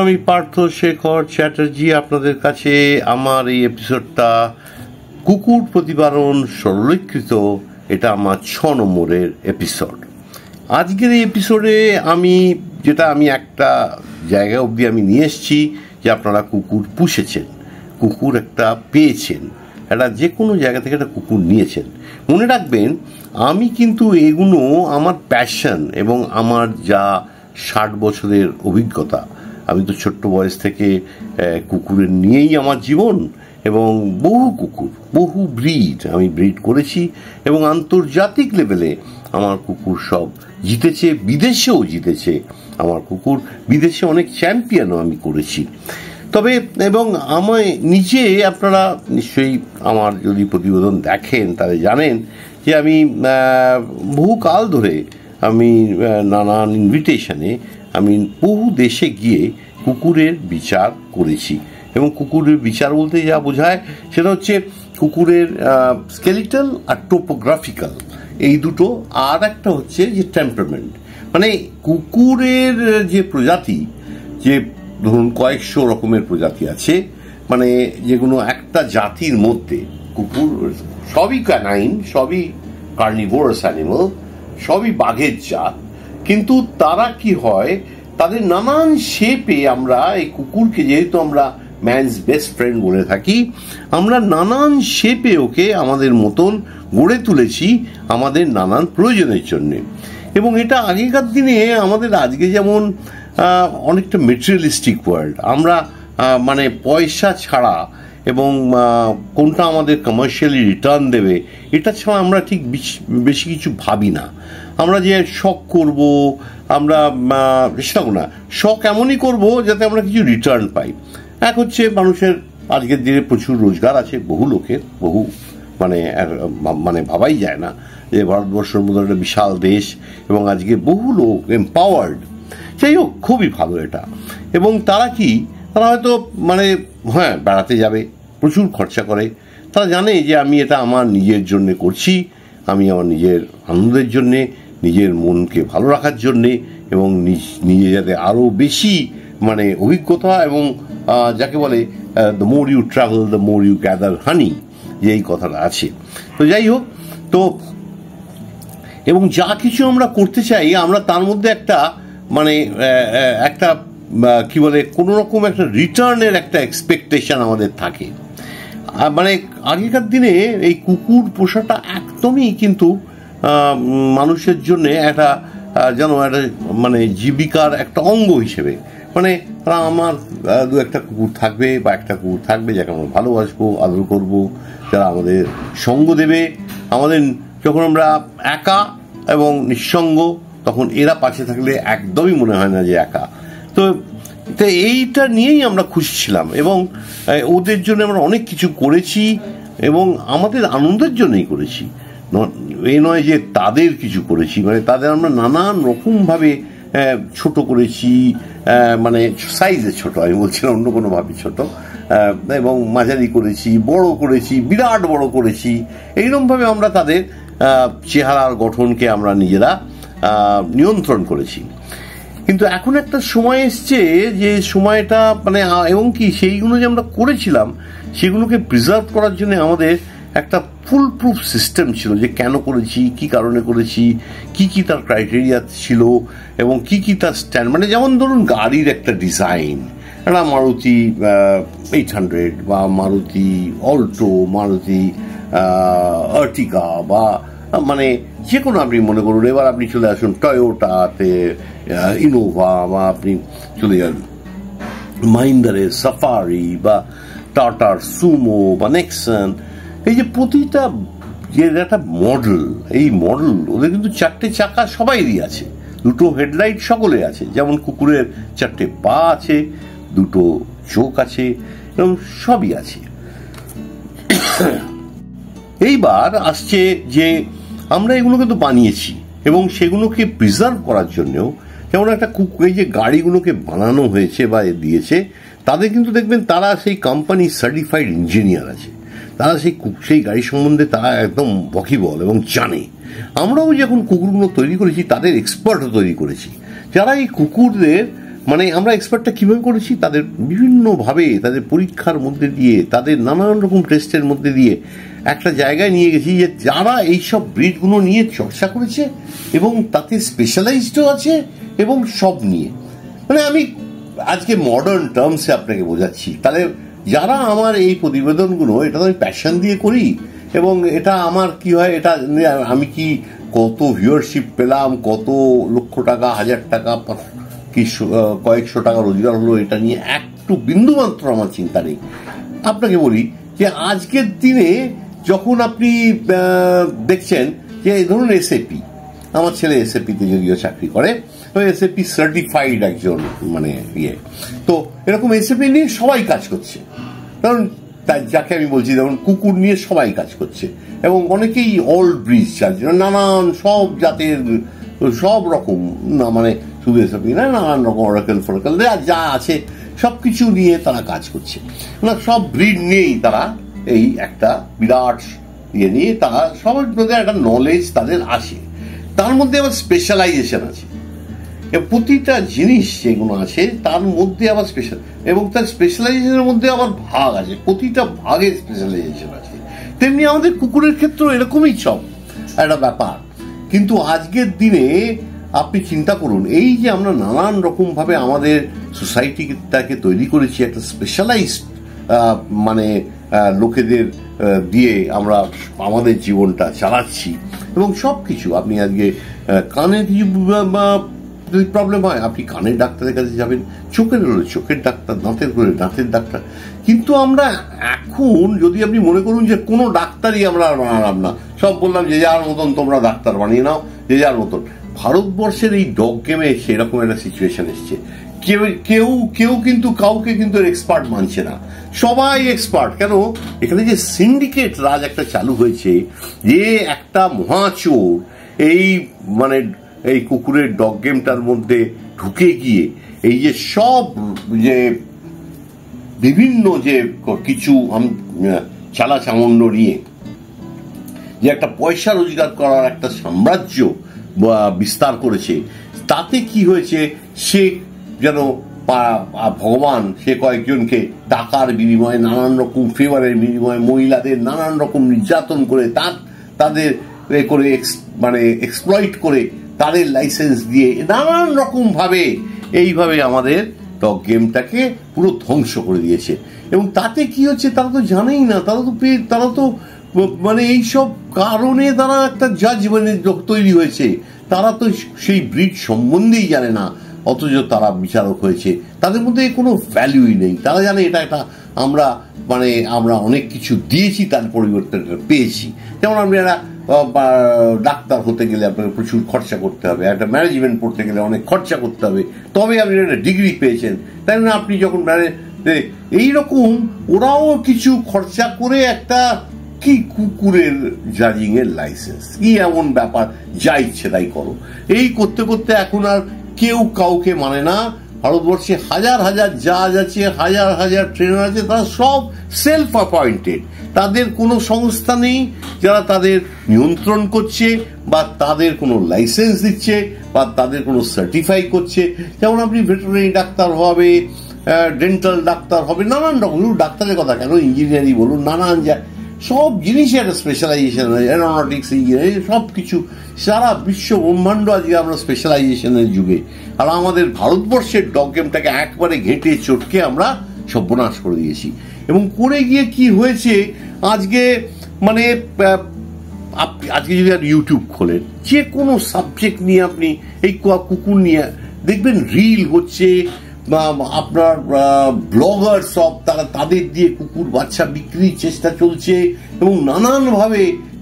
আমি পার্থ শেখর চ্যাটার্জি আপনাদের কাছে আমার এই এপিসোডটা কুকুর প্রতিপালন সরলীকৃত, এটা আমার 6 নম্বরের এপিসোড। আজকের এই এপিসোডে আমি একটা জায়গা অবধি আমি নিয়ে এসেছি যে আপনারা কুকুর পুষেছেন, কুকুর একটা পেয়েছেন, একটা যে কোনো জায়গা থেকে একটা কুকুর নিয়েছেন। মনে রাখবেন, আমি কিন্তু এগুলো আমার প্যাশন এবং আমার যা 60 বছরের অভিজ্ঞতা। আমি তো ছোট্ট বয়স থেকে কুকুরের নিয়েই আমার জীবন, এবং বহু কুকুর, বহু ব্রিড আমি ব্রিড করেছি, এবং আন্তর্জাতিক লেভেলে আমার কুকুর সব জিতেছে, বিদেশেও জিতেছে আমার কুকুর, বিদেশে অনেক চ্যাম্পিয়নও আমি করেছি। তবে এবং আমায় নিজে, আপনারা নিশ্চয়ই আমার যদি প্রতিবেদন দেখেন তাহলে জানেন যে আমি বহুকাল ধরে আমি নানান ইনভিটেশনে আমি বহু দেশে গিয়ে কুকুরের বিচার করেছি। এবং কুকুরের বিচার বলতে যা বোঝায় সেটা হচ্ছে কুকুরের স্কেলিটাল আর টোপোগ্রাফিক্যাল, এই দুটো। আর একটা হচ্ছে যে টেম্পারমেন্ট, মানে কুকুরের যে প্রজাতি, যে ধরুন কয়েকশো রকমের প্রজাতি আছে, মানে যেগুলো একটা জাতির মধ্যে কুকুর সবই ক্যানাইন, সবই কার্নিভোরাস অ্যানিমাল, সবই বাঘের জাত, কিন্তু তারা কি হয়, তাদের নানান শেপে আমরা এই কুকুরকে, যেহেতু আমরা ম্যানস বেস্ট ফ্রেন্ড বলে থাকি, আমরা নানান শেপে ওকে আমাদের মতন গড়ে তুলেছি আমাদের নানান প্রয়োজনের জন্যে। এবং এটা আগেকার দিনে আমাদের, আজকে যেমন অনেকটা মেটেরিয়ালিস্টিক ওয়ার্ল্ড, আমরা মানে পয়সা ছাড়া এবং কোনটা আমাদের কমার্শিয়ালি রিটার্ন দেবে এটা ছাড়া আমরা ঠিক বেশি কিছু ভাবি না। আমরা যে শখ করব, আমরা চেষ্টা করি না, শখ এমনই করব যাতে আমরা কিছু রিটার্ন পাই। এক হচ্ছে মানুষের আজকের দিনে প্রচুর রোজগার আছে, বহু লোকের, বহু মানে ভাবাই যায় না যে ভারতবর্ষের মতো একটা বিশাল দেশ, এবং আজকে বহু লোক এম্পাওয়ার্ড। যাই হোক, খুবই ভালো এটা। এবং তারা হয়তো বেড়াতে যাবে, প্রচুর খরচা করে, তারা জানে যে আমি এটা আমার নিজের জন্যে করছি, আমি আমার নিজের আনন্দের জন্যে, নিজের মনকে ভালো রাখার জন্যে, এবং নিজে যাতে আরও বেশি অভিজ্ঞতা, এবং যাকে বলে the more you travel the more you gather honey, যে এই কথাটা আছে। তো যাই হোক, তো এবং যা কিছু আমরা করতে চাই, আমরা তার মধ্যে একটা কোনো রকম একটা রিটার্নের একটা এক্সপেকটেশন আমাদের থাকে। আগেকার দিনে এই কুকুর পোষাটা একদমই কিন্তু মানুষের জন্য একটা যেন একটা জীবিকার একটা অঙ্গ হিসেবে, আমার দু একটা কুকুর থাকবে বা একটা কুকুর থাকবে যাকে আমরা ভালোবাসবো, আদর করবো, যারা আমাদের সঙ্গ দেবে। আমাদের যখন আমরা একা এবং নিঃসঙ্গ, তখন এরা পাশে থাকলে একদমই মনে হয় না যে একা। তো এইটা নিয়েই আমরা খুশি ছিলাম, এবং ওদের জন্য আমরা অনেক কিছু করেছি, এবং আমাদের আনন্দের জন্যই করেছি, এই নয় যে তাদের কিছু করেছি। তাদের আমরা নানান রকমভাবে ছোট করেছি, সাইজে ছোট, আমি বলছি না অন্য কোনোভাবে ছোট, এবং মাঝারি করেছি, বড় করেছি, বিরাট বড় করেছি। এইরকমভাবে আমরা তাদের চেহারার গঠনকে আমরা নিজেরা নিয়ন্ত্রণ করেছি। কিন্তু এখন একটা সময় এসছে, যে সময়টা এবং সেইগুলো যে আমরা করেছিলাম সেগুলোকে প্রিজার্ভ করার জন্য আমাদের একটা ফুল প্রুফ সিস্টেম ছিল, যে কেন করেছি, কি কারণে করেছি, কি তার ক্রাইটেরিয়া ছিল, এবং কি তার স্ট্যান্ড। যেমন ধরুন গাড়ির একটা ডিজাইন, একটা মারুতি 800 বা মারুতি অল্টো, মারুতি আর্টিকা, বা যে কোনো আপনি মনে করুন, এবার আপনি চলে আসুন টয়োটাতে, ইনোভা, বা আপনি চলে যান মাহিন্দ্রার সাফারি, বা টাটার সুমো বা নেক্সন। এই যে প্রতিটা যে একটা মডেল, এই মডেল ওদের কিন্তু 4টে চাকা সবাইরই আছে, 2টো হেডলাইট সকলে আছে, যেমন কুকুরের 4টে পা আছে, 2টো চোখ আছে, এবং সবই আছে। এইবার আসছে যে আমরা এগুলোকে তো বানিয়েছি, এবং সেগুলোকে প্রিজার্ভ করার জন্যও, যেমন একটা এই যে গাড়িগুলোকে বানানো হয়েছে বা দিয়েছে, তাদের কিন্তু দেখবেন তারা সেই কোম্পানি সার্টিফাইড ইঞ্জিনিয়ার আছে, তারা সেই গাড়ি সম্বন্ধে তারা একদম ওয়াকিবল এবং জানে। আমরাও যখন কুকুরগুলো তৈরি করেছি তাদের এক্সপার্টও তৈরি করেছি, যারা এই কুকুরদের মানে আমরা এক্সপার্টটা কীভাবে করেছি, তাদের বিভিন্নভাবে তাদের পরীক্ষার মধ্যে দিয়ে, তাদের নানান রকম টেস্টের মধ্যে দিয়ে একটা জায়গায় নিয়ে গেছি যে যারা এইসব ব্রিডগুলো নিয়ে চর্চা করেছে এবং তাতে স্পেশালাইজডও আছে এবং সব নিয়ে, মানে আমি আজকে মডার্ন টার্মসে আপনাকে বোঝাচ্ছি। তাহলে যারা আমার এই প্রতিবেদনগুলো, এটা তো আমি প্যাশন দিয়ে করি এবং এটা আমার কি হয়, এটা আমি কি কত ভিউয়ারশিপ পেলাম, কত লক্ষ টাকা, হাজার টাকা কি কয়েকশো টাকা রোজগার হলো, এটা নিয়ে একটু বিন্দুমাত্র আমার চিন্তা নেই। আপনাকে বলি যে আজকের দিনে যখন আপনি দেখছেন যে ধরুন এসএপি, আমার ছেলে এসএপিতে যদিও চাকরি করে, তো এসএপি সার্টিফাইড একজন মানে তো এরকম এসএপি নিয়ে সবাই কাজ করছে। কারণ যাকে আমি বলছি যেমন কুকুর নিয়ে সবাই কাজ করছে এবং অনেকেই অল ব্রিজ চার্জ, নানান সব জাতের সব রকম, না মানে শুধু এসএপি না, নানান রকম অরাকেল ফরাকেল যা আছে সব কিছু নিয়ে তারা কাজ করছে। না সব ব্রিড নিয়েই তারা এই একটা বিরাট নিয়ে তারা সবার মধ্যে একটা নলেজ তাদের আসে, তার মধ্যে আবার স্পেশালাইজেশন আছে। প্রতিটা জিনিস যেগুলো আছে তার মধ্যে আবার স্পেশাল, এবং তার স্পেশালাইজেশনের মধ্যে আবার ভাগ আছে, প্রতিটা ভাগে স্পেশালাইজেশন আছে। তেমনি আমাদের কুকুরের ক্ষেত্রেও এরকমই সব একটা ব্যাপার। কিন্তু আজকের দিনে আপনি চিন্তা করুন, এই যে আমরা নানান রকম ভাবে আমাদের সোসাইটিটাকে তৈরি করেছি একটা স্পেশালাইজড মানে লোকেদের দিয়ে আমরা আমাদের জীবনটা চালাচ্ছি এবং সব কিছু। আপনি আজকে কানে যদি প্রবলেম হয় আপনি কানের ডাক্তারের কাছে যাবেন, চোখের হলে চোখের ডাক্তার, দাঁতের হলে দাঁতের ডাক্তার। কিন্তু আমরা এখন যদি আপনি মনে করুন যে কোনো ডাক্তারই আমরা বানালাম না, সব বললাম যে যার মতন তোমরা ডাক্তার বানিয়ে নাও, যে যার মতন। ভারতবর্ষের এই ডগ গেমে সেরকম একটা সিচুয়েশন এসছে, কেউ কিন্তু কাউকে কিন্তু এক্সপার্ট মানছে না, সবাই এক্সপার্ট। কেন? এখানে যে সিন্ডিকেট রাজ একটা চালু হয়েছে, যে একটা মহাচোর এই মানে এই কুকুরের ডগ গেমটার মধ্যে ঢুকে গিয়ে এই যে সব যে বিভিন্ন যে কিছু চালা চামুন্ড নিয়ে যে একটা পয়সা রোজগার করার একটা সাম্রাজ্য বিস্তার করেছে, তাতে কি হয়েছে, সে যেন ভগবান, সে কয়েকজনকে টাকার বিনিময়ে, নানান রকম ফেভারের বিনিময়ে মহিলাদের নানান রকম নির্যাতন করে তাদের করে মানে এক্সপ্লয়েট করে তাদের লাইসেন্স দিয়ে নানান রকম ভাবে এইভাবে আমাদের ডগ গেমটাকে পুরো ধ্বংস করে দিয়েছে। এবং তাতে কি হচ্ছে তারা তো জানেই না, তারা তো মানে এইসব কারণে তারা একটা জাজমেন্ট তৈরি হয়েছে, তারা তো সেই ব্রিড সম্বন্ধেই জানে না, অথচ তারা বিচারক হয়েছে। তাদের মধ্যে কোনো ভ্যালুই নেই, তারা জানে এটা একটা আমরা অনেক কিছু দিয়েছি, তার পরিবর্তে পেয়েছি। যেমন আপনি একটা ডাক্তার হতে গেলে আপনাকে প্রচুর খরচা করতে হবে, একটা ম্যানেজমেন্ট পড়তে গেলে অনেক খরচা করতে হবে, তবে আপনি একটা ডিগ্রি পেয়েছেন, তাই না? আপনি যখন এইরকম ওরাও কিছু খরচা করে একটা কি কুকুরের জাজিং এর লাইসেন্স, কি এমন ব্যাপার, যা ইচ্ছে তাই করো। এই করতে করতে এখন আর কেউ কাউকে মানে না। ভারতবর্ষে হাজার হাজার জাজ আছে, হাজার হাজার ট্রেনার আছে, তারা সব সেলফ অ্যাপয়েন্টেড, তাদের কোনো সংস্থা নেই যারা তাদের নিয়ন্ত্রণ করছে বা তাদের কোনো লাইসেন্স দিচ্ছে বা তাদের কোনো সার্টিফাই করছে। যেমন আপনি ভেটেরিনারি ডাক্তার হবে, ডেন্টাল ডাক্তার হবে, নানান রকম, ডাক্তারের কথা কেন, ইঞ্জিনিয়ারিং বলুন, নানান সব জিনিসে একটা স্পেশালাইজেশন, এরোনটিক্স, ইঞ্জিনিয়ারিং, সব কিছু সারা বিশ্ব ব্রহ্মাণ্ড আজকে আমরা স্পেশালাইজেশনের যুগে। আর আমাদের ভারতবর্ষের ডগ গেমটাকে একবারে ঘেঁটে চটকে আমরা সর্বনাশ করে দিয়েছি। এবং করে গিয়ে কি হয়েছে, আজকে মানে আজকে যদি আর ইউটিউব খোলেন, যে কোনো সাবজেক্ট নিয়ে আপনি এই কুকুর নিয়ে দেখবেন রিল হচ্ছে, আপনার ব্লগার সব তাদের দিয়ে কুকুর বাচ্চা বিক্রির চেষ্টা চলছে এবং নানানভাবে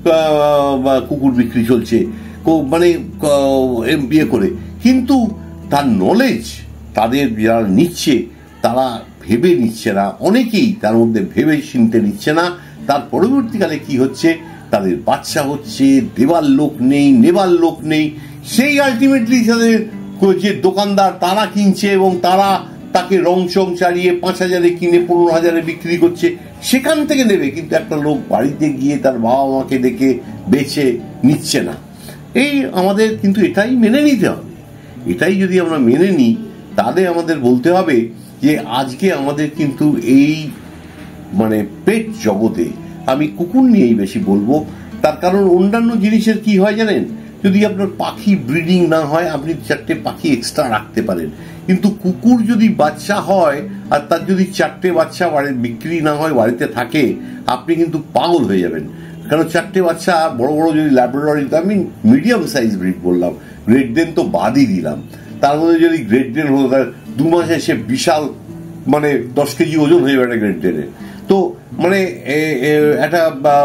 কুকুর বিক্রি চলছে, মানে বিয়ে করে। কিন্তু তার নলেজ তাদের যারা নিচ্ছে তারা ভেবে নিচ্ছে না, অনেকেই তার মধ্যে ভেবে চিনতে নিচ্ছে না। তার পরবর্তীকালে কি হচ্ছে, তাদের বাচ্চা হচ্ছে, দেবার লোক নেই, নেবার লোক নেই, সেই আলটিমেটলি তাদের যে দোকানদার তারা কিনছে এবং তারা তাকে রং চং চালিয়ে 5,000-এ কিনে 15,000-এ বিক্রি করছে, সেখান থেকে নেবে। কিন্তু একটা লোক বাড়িতে গিয়ে তার বাবা মাকে দেখে বেছে নিচ্ছে না। এই আমাদের কিন্তু এটাই মেনে নিতে হবে। এটাই যদি আমরা মেনে নিই তাহলে আমাদের বলতে হবে যে আজকে আমাদের কিন্তু এই মানে পেট জগতে, আমি কুকুর নিয়েই বেশি বলবো, তার কারণ অন্যান্য জিনিসের কি হয় জানেন, যদি আপনার পাখি ব্রিডিং না হয় আপনি 4টে পাখি এক্সট্রা রাখতে পারেন, কিন্তু কুকুর যদি বাচ্চা হয় আর তার যদি 4টে বাচ্চা বিক্রি না হয় বাড়িতে থাকে, আপনি কিন্তু পাগল হয়ে যাবেন। কারণ 4টে বাচ্চা বড় বড় যদি ল্যাব্রাডরি, আমি মিডিয়াম সাইজ ব্রিড বললাম, গ্রেট ডেন তো বাদই দিলাম, তার মধ্যে যদি গ্রেট ডেন হতো তার 2 মাসে সে বিশাল মানে 10 কেজি ওজন হয়ে যাবে একটা গ্রেট ডেনে। তো মানে একটা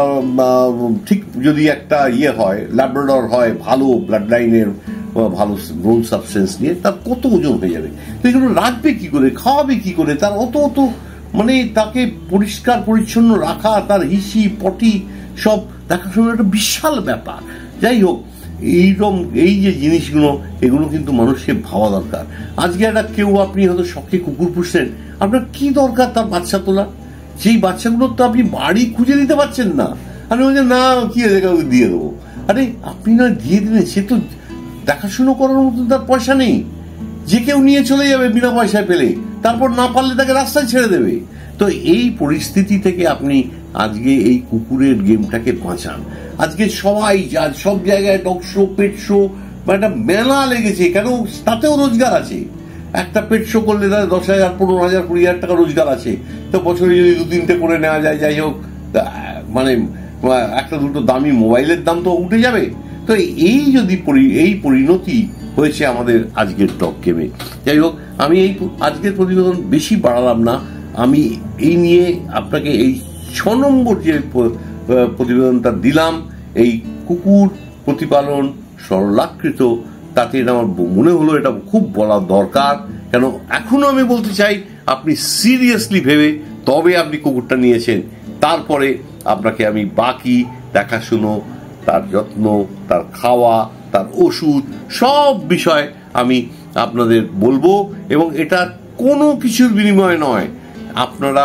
ঠিক যদি একটা হয় ল্যাব্রাডর হয় ভালো ব্লাড লাইনের, ভালো ব্রোন সাবস্টেন্স নিয়ে, তার কত ওজন হয়ে যাবে। তো এগুলো রাখবে কি করে, খাওয়াবে কি করে, তার অত মানে তাকে পরিষ্কার পরিচ্ছন্ন রাখা, তার হিসি পটি সব দেখাশোনা একটা বিশাল ব্যাপার। যাই হোক, এই যে জিনিসগুলো, এগুলো কিন্তু মানুষকে ভাবা দরকার। আজকে একটা কেউ আপনি হয়তো শখে কুকুর পুষছেন, আপনার কি দরকার তার বাচ্চা তোলা? সেই বাচ্চাগুলো তো আপনি বাড়ি খুঁজে দিতে পারছেন না। আপনি বলছেন না কি কাউকে দিয়ে দেবো। আরে আপনি না দিয়ে দিলেন, সে তো দেখাশুনো করার মতো তার পয়সা নেই, যে কেউ নিয়ে চলে যাবে বিনা পয়সায় পেলে, তারপর না পারলে তাকে রাস্তায় ছেড়ে দেবে। তো এই পরিস্থিতি থেকে আপনি আজকে এই কুকুরের গেমটাকে বাঁচান। আজকে সবাই যার সব জায়গায় ডগ শো, পেট শো বা একটা মেলা লেগেছে, কেন তাতেও রোজগার আছে। একটা পেট শো করলে তাদের 10,000, 15,000, 20,000 টাকা রোজগার আছে। তো বছরে যদি 2-3টে করে নেওয়া যায়, যাই হোক, মানে একটা দুটো দামি মোবাইলের দাম তো উঠে যাবে। তো এই যদি এই পরিণতি হয়েছে আমাদের আজকের ডগ গেমে। যাই হোক, আমি এই আজকের প্রতিবেদন বেশি বাড়ালাম না। আমি এই নিয়ে আপনাকে এই 6 নম্বর যে প্রতিবেদনটা দিলাম, এই কুকুর প্রতিপালন সরলাকৃত, তাতে আমার মনে হলো এটা খুব বলা দরকার। কেন এখনো আমি বলতে চাই, আপনি সিরিয়াসলি ভেবে তবে আপনি কুকুরটা নিয়েছেন, তারপরে আপনাকে আমি বাকি দেখাশুনো, তার যত্ন, তার খাওয়া, তার ওষুধ, সব বিষয় আমি আপনাদের বলবো। এবং এটা কোনো কিছুর বিনিময় নয়। আপনারা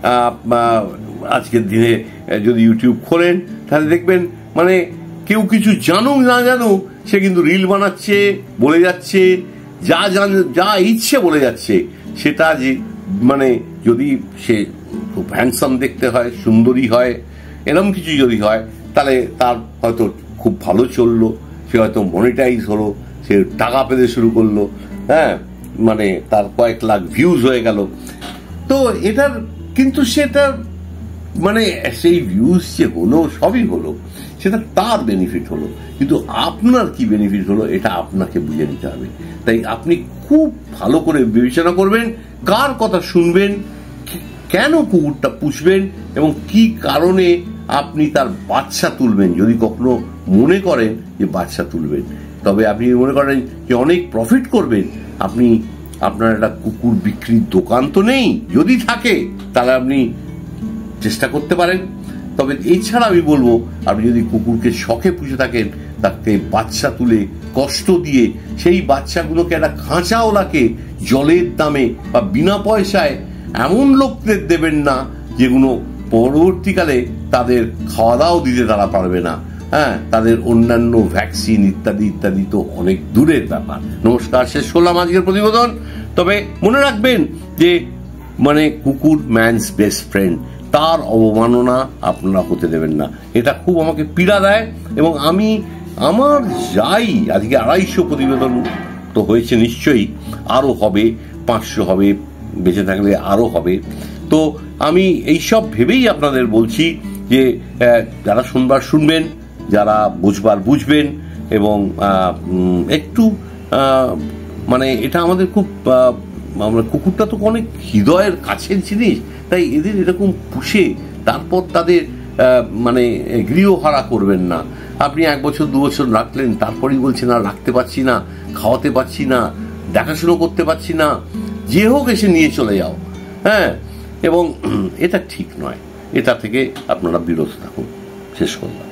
আজকের দিনে যদি ইউটিউব খোলেন তাহলে দেখবেন, মানে কেউ কিছু জানুক না জানুক, সে কিন্তু রিল বানাচ্ছে, বলে যাচ্ছে, যা ইচ্ছে বলে যাচ্ছে। সেটা যে মানে যদি সে খুব হ্যান্ডসাম দেখতে হয়, সুন্দরী হয়, এরকম কিছু যদি হয়, তাহলে তার হয়তো খুব ভালো চললো, সে হয়তো মনিটাইজ হলো, সে টাকা পেতে শুরু করলো, হ্যাঁ, মানে তার কয়েক লাখ ভিউজ হয়ে গেল। তো এটার কিন্তু সেটা মানে সেই ভিউজ যে হলো, সবই হলো, সেটা তার বেনিফিট হলো, কিন্তু আপনার কি বেনিফিট হলো এটা আপনাকে বুঝে নিতে হবে। তাই আপনি খুব ভালো করে বিবেচনা করবেন, কার কথা শুনবেন, কেন কুকুরটা পুষবেন এবং কি কারণে আপনি তার বাচ্চা তুলবেন। যদি কখনো মনে করেন যে বাচ্চা তুলবেন, তবে আপনি মনে করেন যে অনেক প্রফিট করবেন, আপনার একটা কুকুর বিক্রির দোকান তো নেই, যদি থাকে তাহলে আপনি চেষ্টা করতে পারেন। তবে এছাড়া আমি বলবো, আপনি যদি কুকুরকে শখে পুষে থাকেন, তাকে বাচ্চা তুলে কষ্ট দিয়ে সেই বাচ্চাগুলোকে একটা খাঁচাওয়ালাকে জলের দামে বা বিনা পয়সায় এমন লোকদের দেবেন না যেগুলো পরবর্তীকালে তাদের খাওয়া দাওয়াও দিতে তারা পারবে না। হ্যাঁ, তাদের অন্যান্য ভ্যাকসিন ইত্যাদি ইত্যাদি তো অনেক দূরের ব্যাপার। নমস্কার, শেষ করলাম আজকের প্রতিবেদন। তবে মনে রাখবেন যে মানে কুকুর ম্যানস বেস্ট ফ্রেন্ড, তার অবমাননা আপনারা হতে দেবেন না। এটা খুব আমাকে পীড়া দেয় এবং আমার যাই আজকে 250 প্রতিবেদন তো হয়েছে, নিশ্চয়ই আরও হবে, 500 হবে, বেঁচে থাকলে আরও হবে। তো আমি এইসব ভেবেই আপনাদের বলছি যে যারা শুনবার শুনবেন, যারা বুঝবার বুঝবেন, এবং একটু মানে এটা আমাদের খুব আমরা কুকুরটা তো অনেক হৃদয়ের কাছের জিনিস, তাই এদের এরকম পুষে তারপর তাদের মানে গৃহহারা করবেন না। আপনি 1 বছর 2 বছর রাখলেন, তারপরেই বলছেন আর রাখতে পারছি না, খাওয়াতে পারছি না, দেখাশুনো করতে পারছি না, যে হোক এসে নিয়ে চলে যাও। হ্যাঁ, এবং এটা ঠিক নয়। এটা থেকে আপনারা বিরত থাকুন। শেষ করলাম।